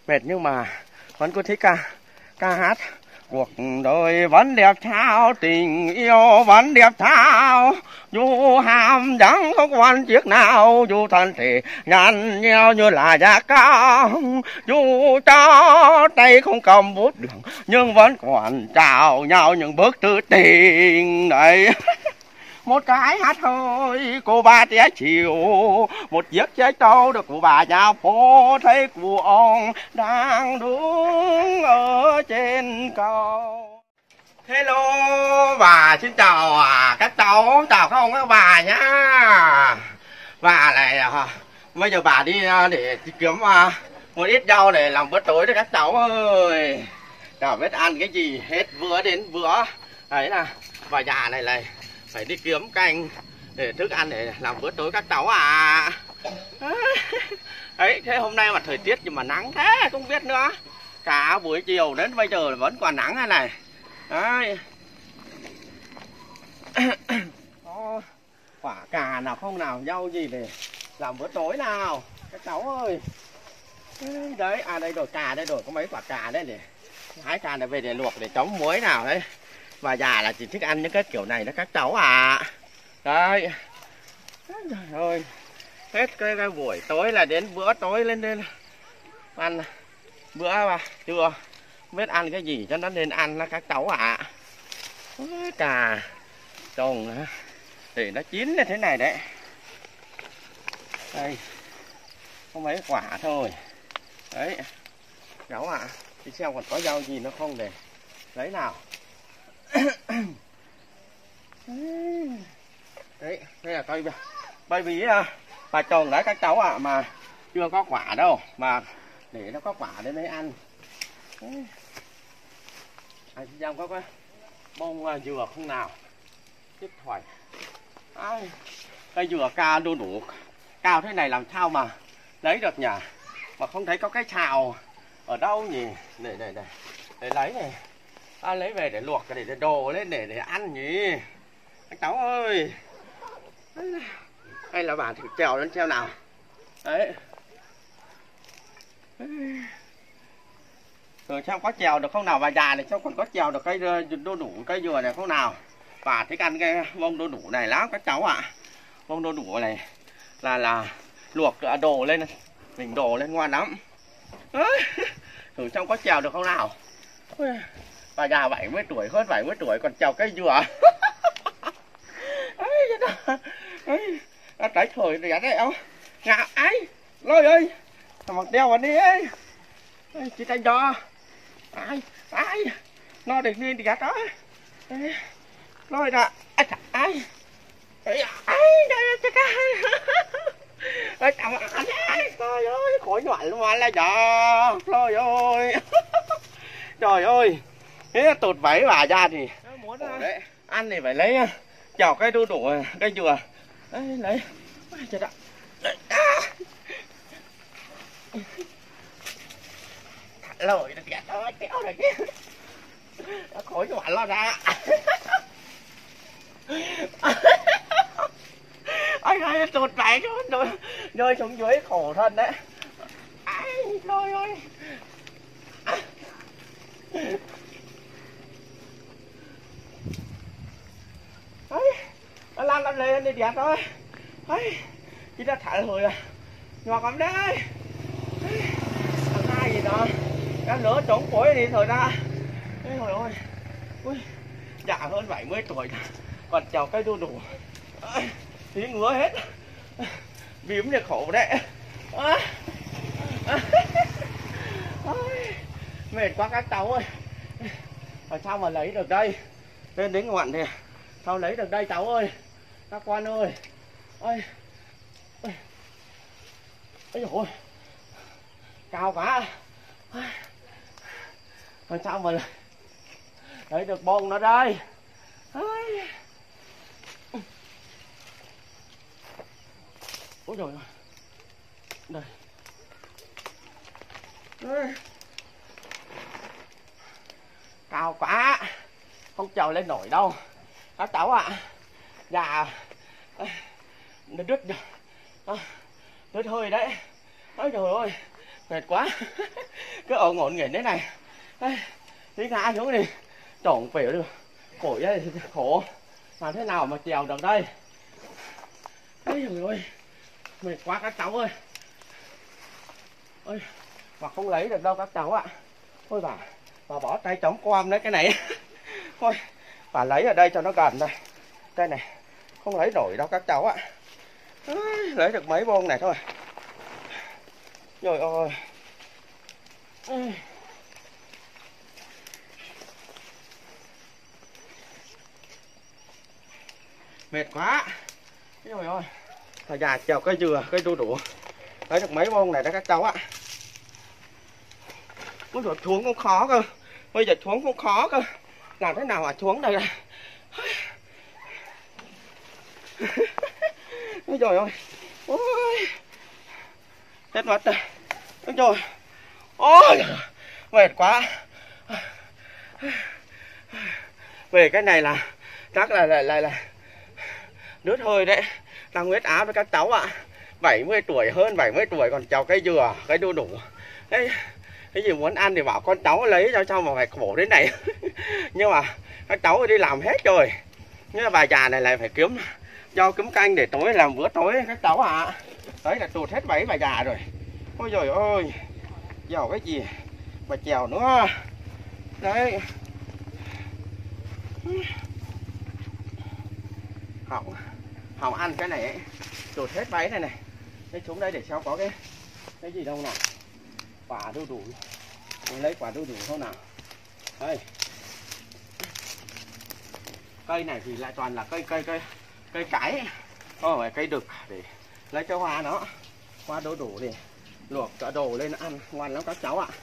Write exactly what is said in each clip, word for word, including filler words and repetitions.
mệt nhưng mà vẫn cứ thích ca ca hát. Cuộc đời vẫn đẹp sao, tình yêu vẫn đẹp sao, dù hàm trắng không quan chiếc nào, dù thân thể nhăn nheo như là da cao, dù cho tay không cầm bút đường nhưng vẫn còn chào nhau những bước tư tình đấy. Một cái hát hơi cô ba té chiều, một chiếc trái trâu được của bà nhà phố, thấy của ông đang đứng ở trên cầu. Hello bà, xin chào các cháu, chào các ông các bà nhá. Bà này bây giờ bà đi để kiếm một ít rau để làm bữa tối cho các cháu ơi. Chả biết ăn cái gì hết bữa đến bữa. Đấy là bà già này này phải đi kiếm canh để thức ăn để làm bữa tối các cháu à. Đấy, thế hôm nay mà thời tiết nhưng mà nắng thế không biết nữa. Cả buổi chiều đến bây giờ vẫn còn nắng này này. Đấy. Quả cà nào không nào, rau gì để làm bữa tối nào các cháu ơi. Đấy, à đây rồi, cà đây rồi, có mấy quả cà đây để hái cà này về để luộc để chấm muối nào đấy. Bà già là chỉ thích ăn những cái kiểu này đó các cháu à. Đấy. Trời ơi. Hết cái, cái buổi tối là đến bữa tối lên lên ăn bữa mà chưa biết ăn cái gì cho nó nên ăn là các cháu ạ. À. Cà trồng để nó chín như thế này đấy. Đây. Có mấy quả thôi. Đấy. Cháu ạ. À. Đi xem còn có rau gì nữa không để lấy nào. Đấy, đây là cây bởi vì bà trồng đấy các cháu ạ, à, mà chưa có quả đâu, mà để nó có quả để mới ăn. Đấy. Anh chị em có cái bông dừa không nào? Chết thoải. Ai, cây dừa cao đu đủ cao thế này làm sao mà lấy được nhỉ? Mà không thấy có cái xào ở đâu nhỉ? Để để để để lấy này. À, lấy về để luộc để, để đồ lên để để ăn nhỉ các cháu ơi. Hay là bà thử trèo lên treo nào. Đấy. Rồi xem có trèo được không nào bà già này, xem còn có trèo được cây đu đủ cây dừa này không nào. Bà thích ăn cái bông đu đủ này lắm các cháu ạ. À. Bông đu đủ này là là luộc đồ lên, mình đồ lên ngon lắm. Đấy. Thử xem có trèo được không nào. Bà già bảy mươi tuổi, hơn bảy mươi tuổi còn trèo cây dừa. Ấy, nó trái thời rẻ đấy ông. Ngạo ấy, lôi ơi. Mặc đeo vào đi ấy. Chị tay cho. Ai, ai. Nó để nên thì gạt đó. Lôi ra. Ai, ai. Ai, ai, đây cha. Ơi chồng anh ấy. Trời ơi, khỏi ngoại luôn là giờ. Trời ơi. Trời ơi. Thế tụt váy bà ra thì muốn đấy. Ăn thì phải lấy chào cây đu đủ cây dừa. Đấy, lấy. Trời ạ. Lồi được gạt thôi, kéo rồi kia. Nó khỏi cái bạn lo ra. Ôi ơi, tụt váy rồi, rơi xuống dưới khổ thân đấy. Ai, lôi ơi. Ấy, nó lan lên lên đi đẹp thôi. Ấy, chỉ đã thả rồi à. Ngọt lắm đấy. Thằng hai gì đó. Cái lửa trống phổi đi thời ra. Ê trời ơi. Ui, dạ hơn bảy mươi tuổi còn trèo cây đu đủ. Tí ngứa hết. Bím thì khổ đấy. À. À. Mệt quá các cháu ơi. Làm sao mà lấy được đây? Lên đến ngoạn thì sao lấy được đây cháu ơi? Các quan ơi. Ôi. Ôi. Ôi dồi. Cao quá. Làm sao mà lấy được bông nó đây? Ôi trời ơi. Đây. Đây. Cao quá. Không trèo lên nổi đâu. Các cháu ạ. À. Dạ. Nó đứt. Nó đứt hơi đấy. Ôi trời ơi. mệt quá. Cứ ổn ổn nghển thế này. Đây, đi ngã xuống đi. Trộn phỉu được. Cổ đây khổ. Làm thế nào mà trèo được đây? Ây trời ơi. Mệt quá các cháu ơi. Ôi, mà không lấy được đâu các cháu ạ. Thôi bà, bà bỏ tay chống quam đấy cái này. Thôi, bà lấy ở đây cho nó gần đây. Đây này, không lấy nổi đâu các cháu ạ. À, lấy được mấy bông này thôi. Trời ơi. Mệt quá. Trời ơi. Thời già trèo cây dừa, cây đu đủ. Lấy được mấy bông này đó các cháu ạ. Ôi trời, xuống cũng khó cơ. Bây giờ xuống cũng khó cơ. Làm thế nào mà xuống đây này. Ôi trời ơi. Ôi. Chết mất rồi. Ôi trời. Ôi. Mệt quá. Về cái này là chắc là là là, là đứt hơi đấy. Tăng huyết áp với các cháu ạ. bảy mươi tuổi, hơn bảy mươi tuổi còn trèo cây dừa, cây đu đủ. Đấy. Cái gì muốn ăn thì bảo con cháu lấy cho sao mà phải khổ đến này. Nhưng mà các cháu đi làm hết rồi. Nhưng mà bà già này lại phải kiếm rau kiếm canh để tối làm bữa tối các cháu ạ. À. Đấy là tụt hết bẫy bà già rồi. Ôi trời ơi. Dầu cái gì mà chèo nữa. Đấy. Hỏng Hỏng ăn cái này ấy. Tụt hết bẫy này này. Đây xuống đây để sao có cái cái gì đâu nào. Quả đu đủ. Mình lấy quả đu đủ không nào. Đây. Cây này thì lại toàn là cây cây cây cây cải. Không phải cây đực để lấy cái hoa nó. Hoa đu đủ thì luộc cả đồ lên ăn ngon lắm các cháu ạ.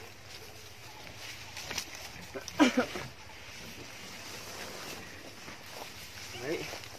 Đấy.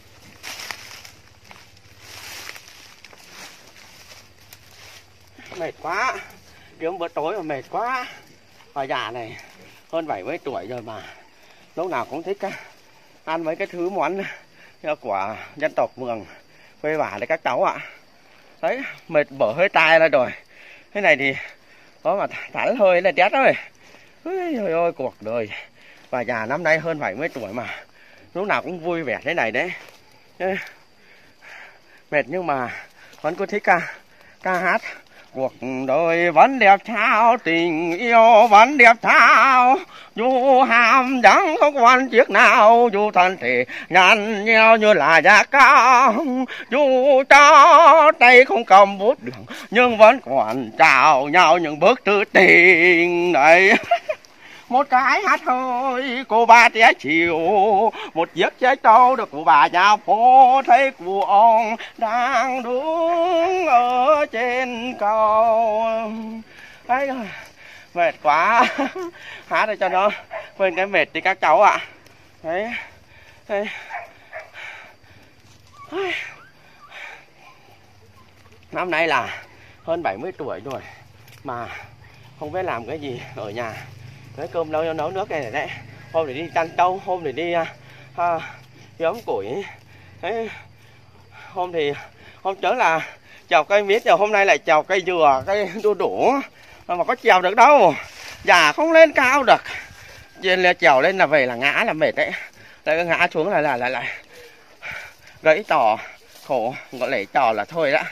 Mệt quá. Kiếm bữa tối mà mệt quá. Bà già này hơn bảy mươi tuổi rồi mà lúc nào cũng thích ăn mấy cái thứ món của dân tộc Mường quê bà đấy các cháu ạ. Đấy, mệt bở hơi tai ra rồi. Thế này thì có mà thẳng hơi là chết rồi. Ôi ơi, cuộc đời bà già năm nay hơn bảy mươi tuổi mà lúc nào cũng vui vẻ thế này đấy. Mệt nhưng mà vẫn cứ thích ca ca hát. Cuộc đời vẫn đẹp sao, tình yêu vẫn đẹp sao. Dù hàm đắng không quan chiếc nào, dù thân thể nhăn nheo như là da cao, dù cho tay không cầm bút đường nhưng vẫn còn chào nhau những bức thư tình này. Một cái hát hơi cô ba té chiều, một chiếc trái trâu được của bà nhà phố, thấy của ông đang đứng ở trên cầu. Đấy, mệt quá. Hát để cho nó quên cái mệt đi các cháu ạ. Đấy. Đấy. Năm nay là hơn bảy mươi tuổi rồi mà không biết làm cái gì ở nhà. Đấy, cơm nấu nấu nước này này đấy. Hôm để đi chăn trâu, hôm để đi à, nhóm củi. Đấy. Hôm thì hôm trước là trèo cây mít, rồi hôm nay lại trèo cây dừa, cây đu đủ mà có trèo được đâu. Già không lên cao được. Là trèo lên là về là ngã là mệt đấy. Lại ngã xuống là là lại lại gãy tỏ khổ, gọi lễ trò là thôi đã.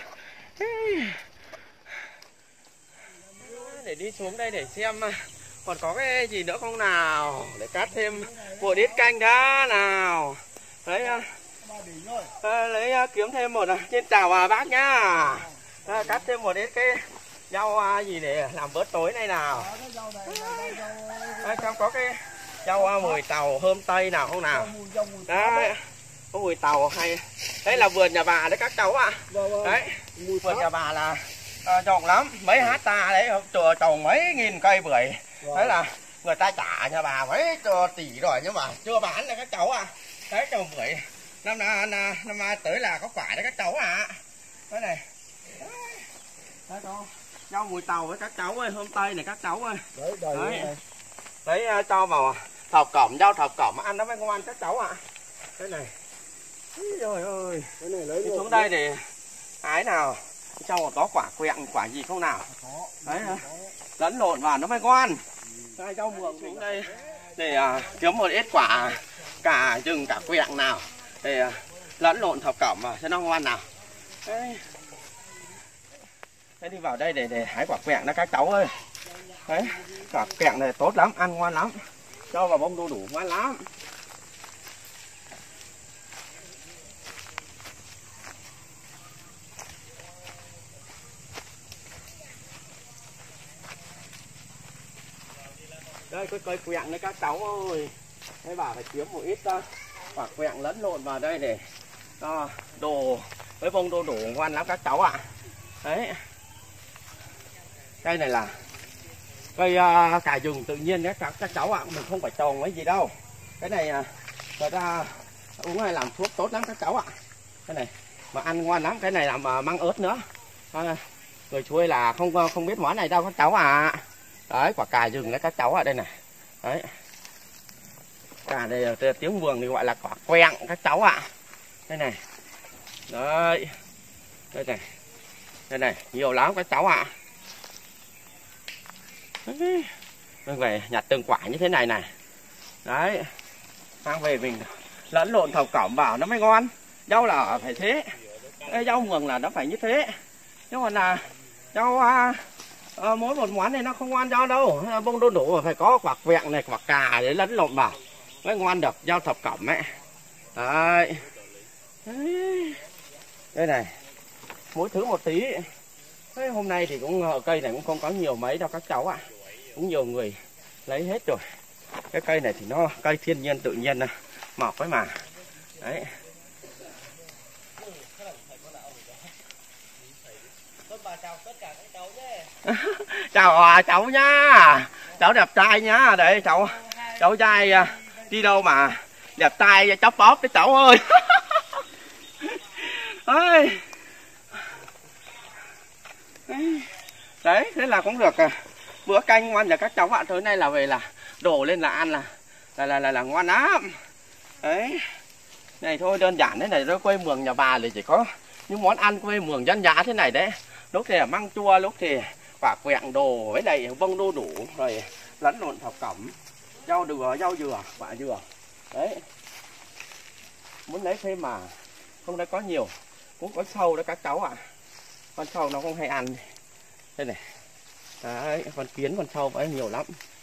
Để đi xuống đây để xem còn có cái gì nữa không nào, để cắt thêm một ít canh đó nào. Đấy, à, lấy à, kiếm thêm một. Xin chào à, bác nhá. À, cắt thêm một ít cái rau à, gì để làm bữa tối này nào. À, trong có cái rau à, mùi tàu hôm tây nào không nào. Đấy, có mùi tàu hay. Đấy là vườn nhà bà đấy các cháu ạ. À. Đấy, vườn nhà bà là à, trồng lắm, mấy hecta đấy, trồng mấy nghìn cây bưởi. Đấy là người ta trả nhà bà mấy tỷ rồi nhưng mà chưa bán đấy các cháu ạ. À. Đấy, trồng bưởi năm năm năm mai tới là có quả đấy các cháu ạ. À. Đấy này. Đấy, đó. Rau mùi tàu với các cháu ơi, hôm tây này các cháu ơi. Đấy, đấy. Đấy, cho vào thọc cẩm, rau thọc cẩm ăn nó mới ngon các cháu ạ. À. Cái này. Trời ơi. Cái này lấy xuống đây để hái nào. Trong có quả quẹng quả gì không nào? Đấy, lẫn lộn vào nó mới ngon. Hai rau mường xuống đây để uh, kiếm một ít quả cả rừng cả quẹng nào để uh, lẫn lộn thập cẩm vào cho nó ngon nào. Đấy. Thế đi vào đây để để hái quả quẹng đó các cháu ơi. Đấy, quả quẹng này tốt lắm, ăn ngon lắm. Cho vào bông đu đủ ngon lắm. Đây cái cây quẹng đấy các cháu ơi. Thế bà phải kiếm một ít uh, quả quẹng lẫn lộn vào đây để cho uh, đồ với bông đu đủ ngon lắm các cháu ạ. À. Đấy. Cây này là cây uh, cà rừng tự nhiên đấy các, các cháu ạ. À. Mình không phải trồng cái gì đâu. Cái này uh, người ta uống hay làm thuốc tốt lắm các cháu ạ. À. Cái này mà ăn ngon lắm. Cái này làm uh, măng ớt nữa. À, người chuối là không không biết món này đâu các cháu ạ. À. Đấy, quả cà rừng đấy các cháu ở đây này. Đấy. Cà đây tiếng vườn thì gọi là quả quẹng các cháu ạ. À. Đây này. Đấy. Đây này. Đây này, nhiều lắm các cháu ạ. À. Mình phải nhặt từng quả như thế này này. Đấy. Mang về mình lẫn lộn thập cẩm vào nó mới ngon. Rau là phải thế. Cái rau mường là nó phải như thế. Nhưng mà là rau à, À, mỗi một món này nó không ngon rau đâu. Bông đu đủ phải có quả quẹng này, quả cà để lẫn lộn vào mới ngon được rau thập cẩm ấy. Đấy. Đấy. Đây này, mỗi thứ một tí. Thế hôm nay thì cũng cây này cũng không có nhiều mấy đâu các cháu ạ. À. Cũng nhiều người lấy hết rồi. Cái cây này thì nó cây thiên nhiên tự nhiên mọc ấy mà. Đấy. Chào tất cả các cháu nhé. Chào à, cháu nhá. Cháu đẹp trai nhá. Đấy cháu cháu trai đi đâu mà đẹp trai chóp bóp đấy cháu ơi. Đấy, thế là cũng được bữa canh ngon nhà các cháu ạ. Tối nay là về là đổ lên là ăn là là là là, là ngon lắm. Đấy. Này thôi đơn giản thế này, rồi quê mường nhà bà thì chỉ có những món ăn quê mường dân dã thế này đấy. Lúc thì là măng chua, lúc thì quả quẹng đồ với đầy bông đu đủ rồi lẫn lộn thập cẩm, rau dừa, rau dừa, quả dừa. Đấy. Muốn lấy thêm mà khôngได้có nhiều. Cũng có sâu đó các cháu ạ. À. Con sâu nó không hay ăn. Đây này. Đấy, con kiến con sâu ấy nhiều lắm.